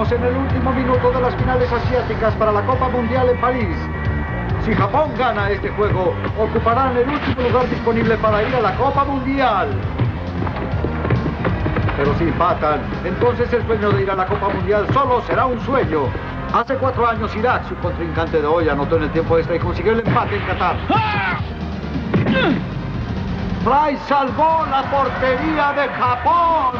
Estamos en el último minuto de las finales asiáticas para la Copa Mundial en París. Si Japón gana este juego, ocuparán el último lugar disponible para ir a la Copa Mundial. Pero si empatan, entonces el sueño de ir a la Copa Mundial solo será un sueño. Hace 4 años Irak, su contrincante de hoy, anotó en el tiempo extra y consiguió el empate en Qatar. Fry salvó la portería de Japón.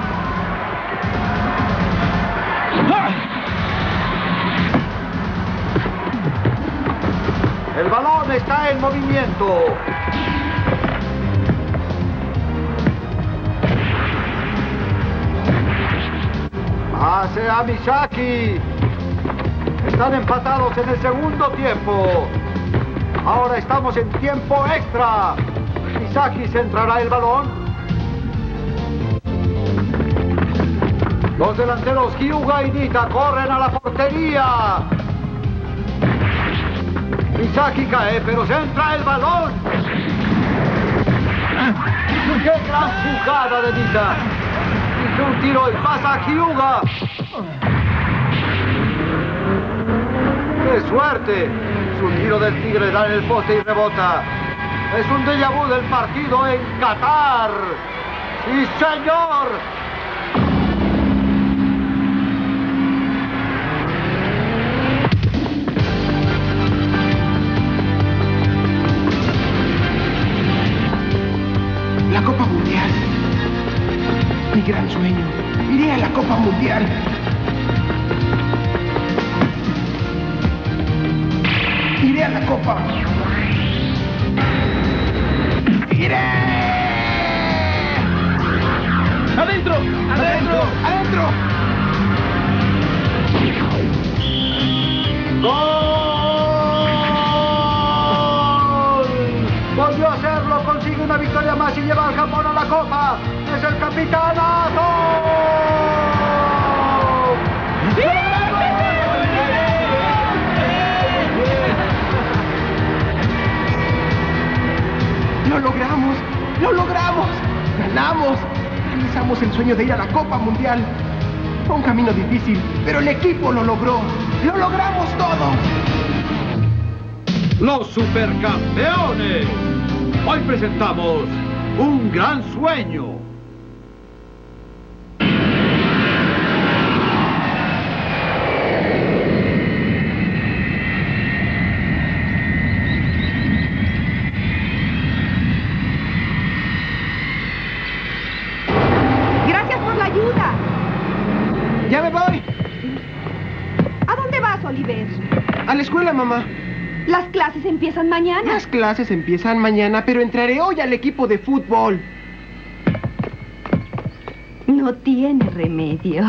El balón está en movimiento. Pase a Misaki. Están empatados en el segundo tiempo. Ahora estamos en tiempo extra. Misaki centrará el balón. Los delanteros Hyuga y Nita corren a la portería. Misaki cae, pero centra el balón. ¡Qué gran jugada de Nita! Hizo un tiro y pasa a Hyuga. ¡Qué suerte! Su tiro del tigre da en el poste y rebota. Es un déjà vu del partido en Qatar. ¡Sí, señor! La Copa Mundial. Mi gran sueño. Iré a la Copa Mundial. Iré a la Copa. ¡Iré! ¡Adentro! ¡Adentro! ¡Adentro! ¡Gol! Volvió a hacerlo, consigue una victoria más y lleva al Japón a la Copa. ¡Es el capitanazo! ¡Lo logramos! ¡Lo logramos! ¡Ganamos! Realizamos el sueño de ir a la Copa Mundial. Fue un camino difícil, pero el equipo lo logró. ¡Lo logramos todo! ¡Los supercampeones! Hoy presentamos un gran sueño. Gracias por la ayuda. ¡Ya me voy! ¿A dónde vas, Oliver? A la escuela, mamá. Las clases empiezan mañana. Las clases empiezan mañana, pero entraré hoy al equipo de fútbol. No tiene remedio.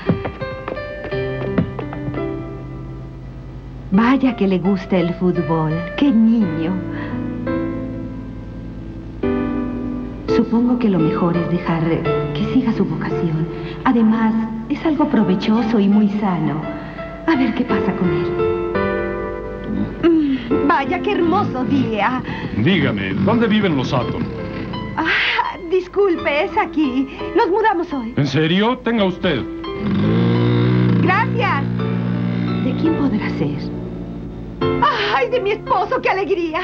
Vaya que le gusta el fútbol. ¡Qué niño! Supongo que lo mejor es dejar que siga su vocación. Además, es algo provechoso y muy sano. A ver qué pasa con él. Vaya, qué hermoso día. Dígame, ¿dónde viven los Atom? Ah, disculpe, es aquí. Nos mudamos hoy. ¿En serio? Tenga usted. Gracias. ¿De quién podrá ser? ¡Ay, de mi esposo! ¡Qué alegría!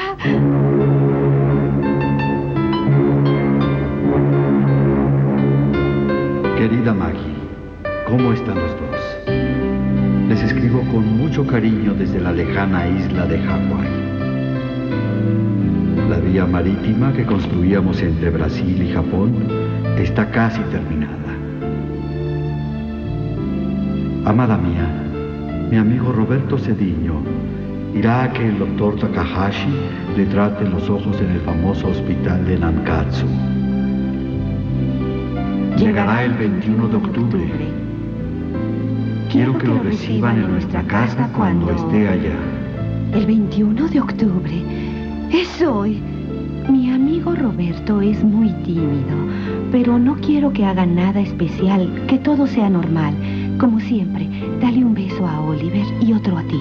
Querida Maggie, ¿cómo están los dos? Les escribo con mucho cariño desde la lejana isla de Hawái. La vía marítima que construíamos entre Brasil y Japón está casi terminada. Amada mía, mi amigo Roberto Cediño irá a que el doctor Takahashi le trate los ojos en el famoso hospital de Nankatsu. Llegará el 21 de octubre. Quiero que lo reciban en nuestra casa cuando esté allá. El 21 de octubre. Es hoy. Mi amigo Roberto es muy tímido, pero no quiero que haga nada especial, que todo sea normal. Como siempre, dale un beso a Oliver y otro a ti.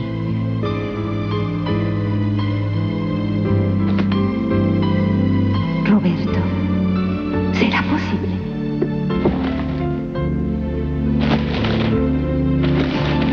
Roberto, ¿será posible?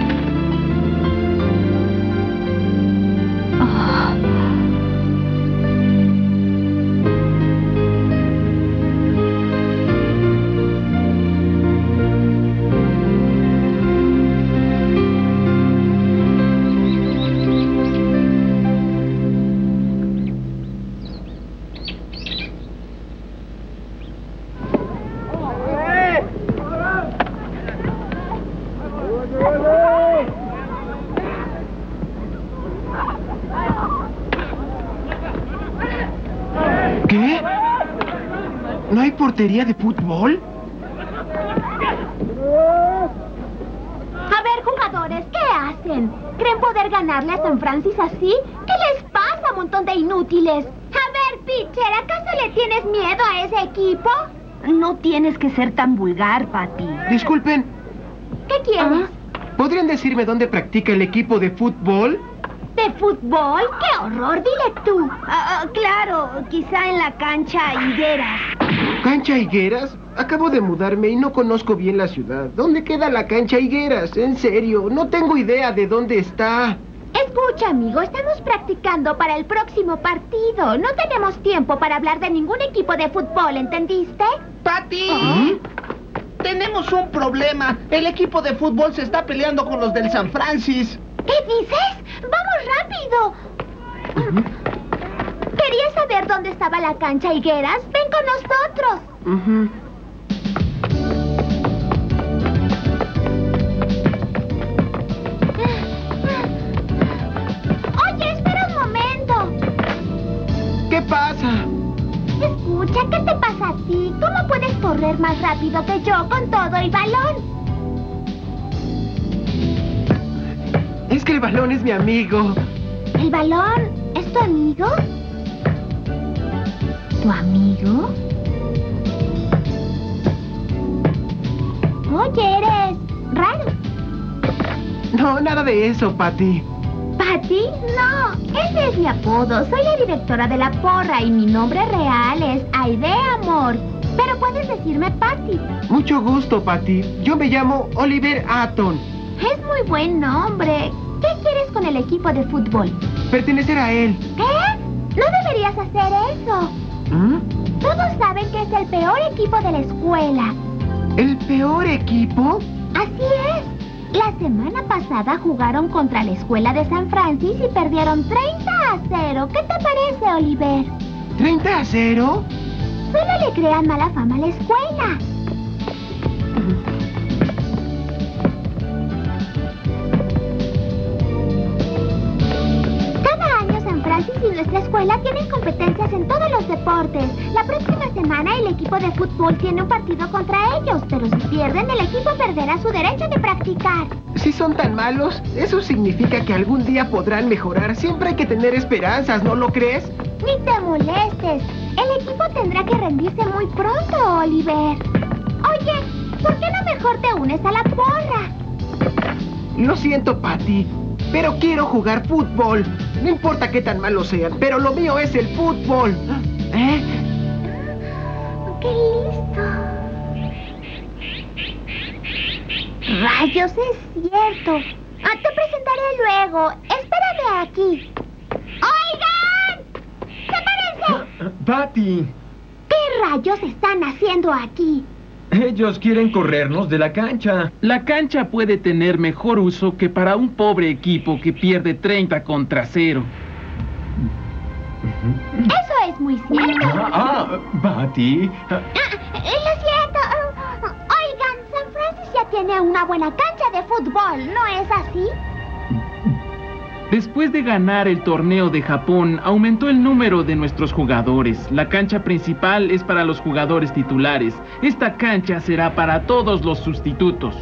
¿No hay portería de fútbol? A ver, jugadores, ¿qué hacen? ¿Creen poder ganarle a San Francis así? ¿Qué les pasa, montón de inútiles? A ver, pitcher, ¿acaso le tienes miedo a ese equipo? No tienes que ser tan vulgar, Patty. Disculpen, ¿Qué quieres? ¿podrían decirme dónde practica el equipo de fútbol? ¿De fútbol? ¡Qué horror! Dile tú. Claro, quizá en la cancha Higueras. ¿Cancha Higueras? Acabo de mudarme y no conozco bien la ciudad. ¿Dónde queda la cancha Higueras? En serio, no tengo idea de dónde está. Escucha, amigo, estamos practicando para el próximo partido. No tenemos tiempo para hablar de ningún equipo de fútbol, ¿entendiste? ¡Patty! Tenemos un problema. El equipo de fútbol se está peleando con los del San Francis. ¿Qué dices? ¡Vamos rápido! ¿Querías saber dónde estaba la cancha Higueras? ¡Ven con nosotros! Oye, espera un momento. ¿Qué pasa? Escucha, ¿qué te pasa a ti? ¿Cómo puedes correr más rápido que yo con todo el balón? Es que el balón es mi amigo. ¿El balón es tu amigo? ¿Tu amigo? Oye, eres raro. No, nada de eso, Patty. ¿Patty? No, ese es mi apodo. Soy la directora de la porra y mi nombre real es Aide Amor. Pero puedes decirme Patty. Mucho gusto, Patty. Yo me llamo Oliver Aton. Es muy buen nombre. ¿Qué quieres con el equipo de fútbol? Pertenecer a él. ¿Qué? No deberías hacer eso. Todos saben que es el peor equipo de la escuela. ¿El peor equipo? Así es. La semana pasada jugaron contra la escuela de San Francis y perdieron 30-0. ¿Qué te parece, Oliver? ¿30-0? Solo le crean mala fama a la escuela. Cada año San Francis y nuestra escuela tienen competencias en todos los deportes. La próxima semana el equipo de fútbol tiene un partido contra ellos, pero si pierden, el equipo perderá su derecho de practicar. Si son tan malos, eso significa que algún día podrán mejorar. Siempre hay que tener esperanzas, ¿no lo crees? Ni te molestes. El equipo tendrá que rendirse muy pronto, Oliver. Oye, ¿por qué no mejor te unes a la porra? Lo siento, Patty, pero quiero jugar fútbol. No importa qué tan malos sean, pero lo mío es el fútbol. ¡Qué listo! ¡Rayos, es cierto! Te presentaré luego. Espérame aquí. ¡Oigan! ¡Sepárense! Patty, ¿Qué rayos están haciendo aquí? ellos quieren corrernos de la cancha. La cancha puede tener mejor uso que para un pobre equipo que pierde 30-0. Eso es muy cierto. Patty. Lo siento. Oigan, San Francis ya tiene una buena cancha de fútbol, ¿no es así? Después de ganar el torneo de Japón, aumentó el número de nuestros jugadores. La cancha principal es para los jugadores titulares. Esta cancha será para todos los sustitutos.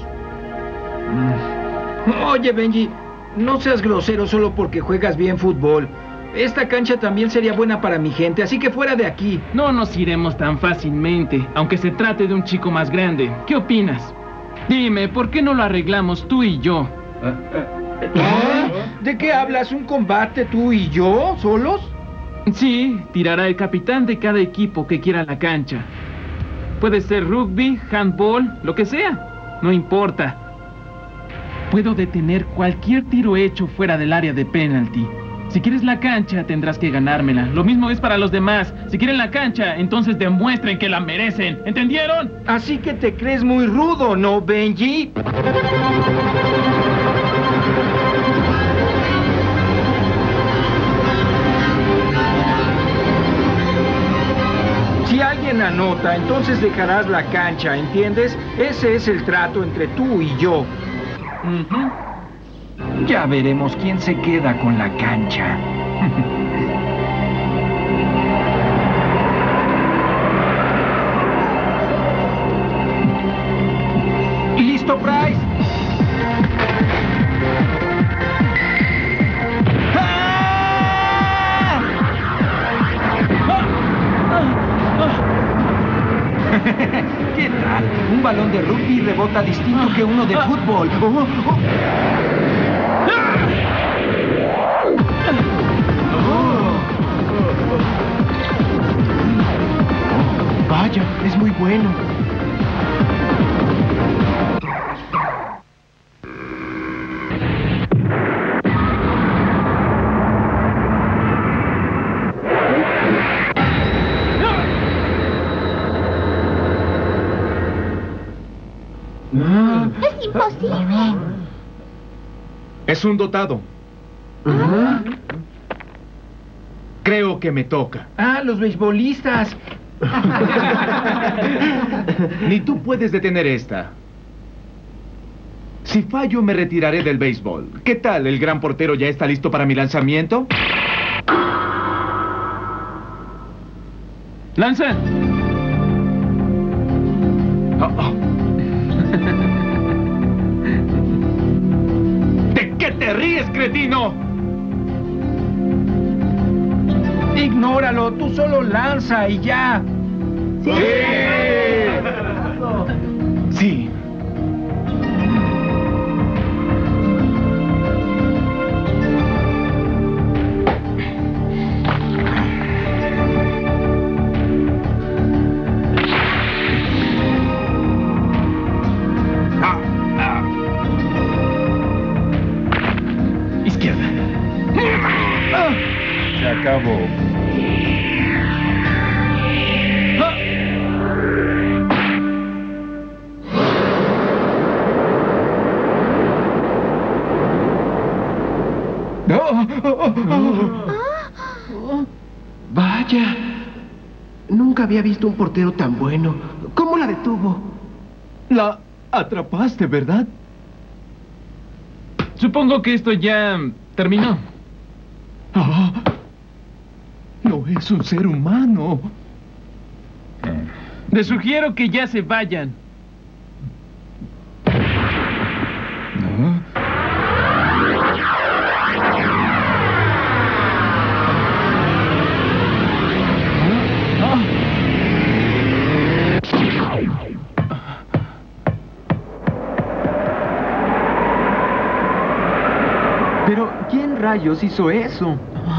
Oye, Benji, no seas grosero solo porque juegas bien fútbol. Esta cancha también sería buena para mi gente, así que fuera de aquí. No nos iremos tan fácilmente, aunque se trate de un chico más grande. ¿Qué opinas? Dime, ¿por qué no lo arreglamos tú y yo? ¿De qué hablas? ¿Un combate tú y yo, solos? Sí, tirará el capitán de cada equipo que quiera la cancha. Puede ser rugby, handball, lo que sea. No importa. Puedo detener cualquier tiro hecho fuera del área de penalty. Si quieres la cancha, tendrás que ganármela. Lo mismo es para los demás. Si quieren la cancha, entonces demuestren que la merecen. ¿Entendieron? Así que te crees muy rudo, ¿no, Benji? Si alguien anota, entonces dejarás la cancha, ¿entiendes? Ese es el trato entre tú y yo. Ya veremos quién se queda con la cancha. y rebota distinto que uno de fútbol. Vaya, es muy bueno. ¡Es imposible! Es un dotado. Creo que me toca. Ah, los beisbolistas. Ni tú puedes detener esta. Si fallo, me retiraré del béisbol. ¿Qué tal? ¿El gran portero ya está listo para mi lanzamiento? ¡Lanza! ¿De qué te ríes, cretino? Ignóralo, tú solo lanza y ya. ¡Sí! Sí. Izquierda. Se acabó. Vaya. Nunca había visto un portero tan bueno. ¿Cómo la detuvo? La atrapaste, ¿verdad? Supongo que esto ya terminó. No es un ser humano. Les sugiero que ya se vayan. Pero, ¿quién rayos hizo eso?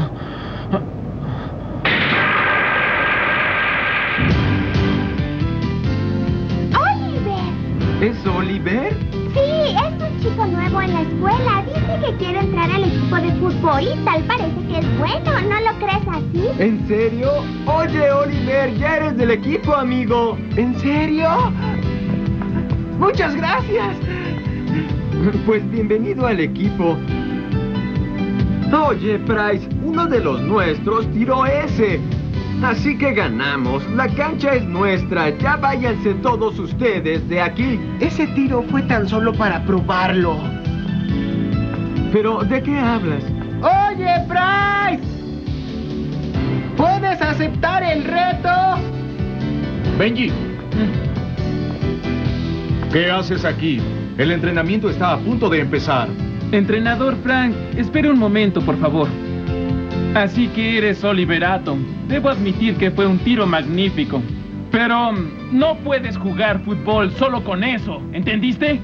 ¡Oliver! ¿Es Oliver? Sí, es un chico nuevo en la escuela. Dice que quiere entrar al equipo de fútbol y tal parece que es bueno. ¿No lo crees así? ¿En serio? Oye, Oliver, ya eres del equipo, amigo. ¿En serio? ¡Muchas gracias! Pues bienvenido al equipo. Oye, Price, uno de los nuestros tiró ese. Así que ganamos. La cancha es nuestra. Ya váyanse todos ustedes de aquí. Ese tiro fue tan solo para probarlo. Pero, ¿de qué hablas? ¡Oye, Price! ¿Puedes aceptar el reto? Benji. ¿Qué haces aquí? El entrenamiento está a punto de empezar. Entrenador Frank, espere un momento, por favor. Así que eres Oliver Atom. Debo admitir que fue un tiro magnífico. Pero no puedes jugar fútbol solo con eso, ¿entendiste?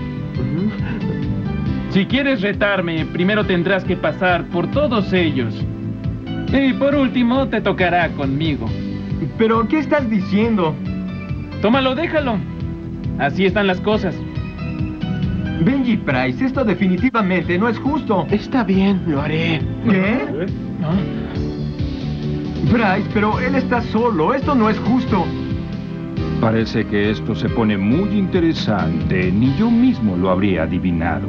Si quieres retarme, primero tendrás que pasar por todos ellos. Y por último, te tocará conmigo. ¿Pero qué estás diciendo? Tómalo, déjalo. Así están las cosas. Benji Price, esto definitivamente no es justo. Está bien, lo haré. ¿Qué? Bryce, pero él está solo. Esto no es justo. Parece que esto se pone muy interesante. Ni yo mismo lo habría adivinado.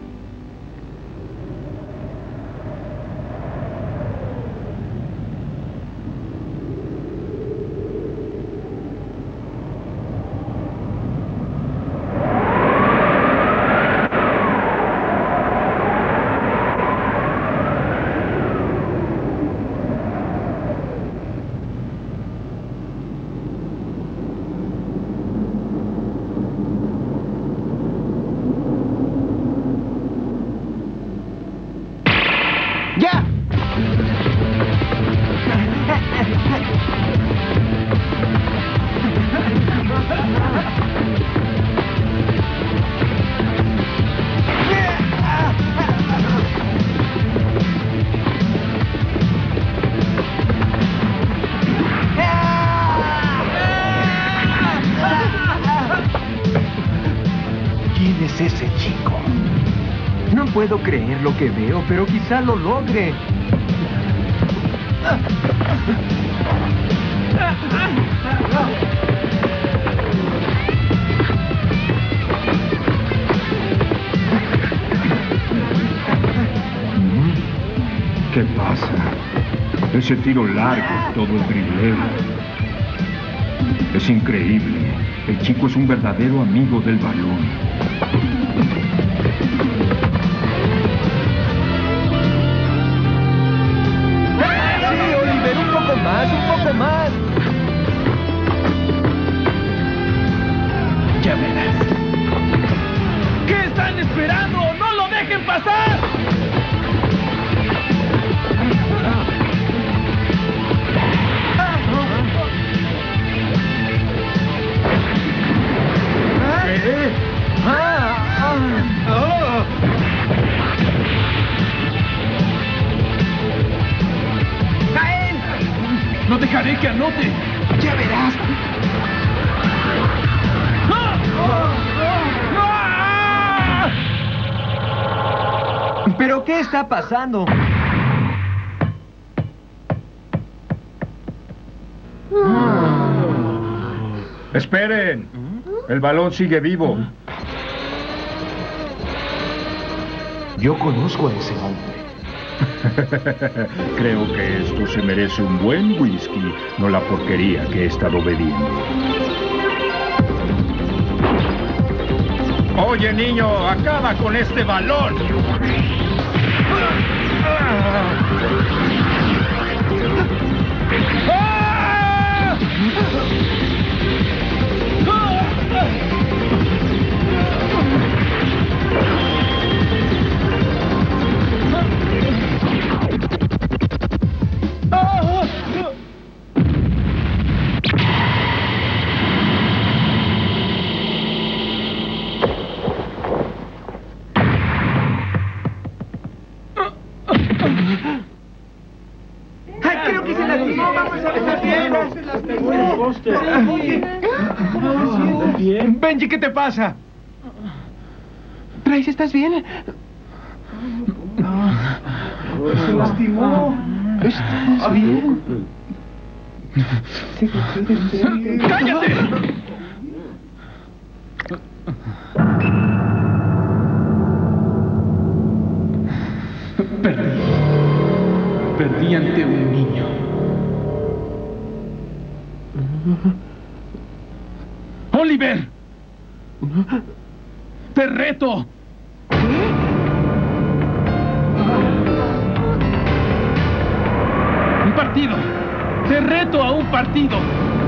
¡Ya! puedo creer lo que veo, pero quizá lo logre. ¿Qué pasa? Ese tiro largo, todo el dribleo. Es increíble. El chico es un verdadero amigo del balón. Sí, Oliver, un poco más, un poco más. Ya verás. ¿Qué están esperando? ¡No lo dejen pasar! ¡No dejaré que anote! ¡Ya verás! ¿Pero qué está pasando? ¡Esperen! El balón sigue vivo. Yo conozco a ese hombre. Creo que esto se merece un buen whisky, no la porquería que he estado bebiendo. Oye, niño, acaba con este balón. ¡Ay, creo que se lastimó! ¡Vamos a ver bien! Benji, ¿qué te pasa? Bryce, ¿estás bien? Se lastimó. ¿Estás bien? ¡Cállate! Perdí ante un niño. ¡Oliver! ¡Te reto! ¡Un partido! ¡Te reto a un partido!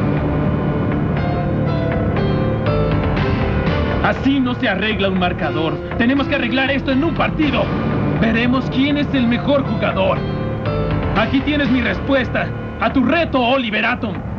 Así no se arregla un marcador. Tenemos que arreglar esto en un partido. Veremos quién es el mejor jugador. Aquí tienes mi respuesta a tu reto, Oliver Atom.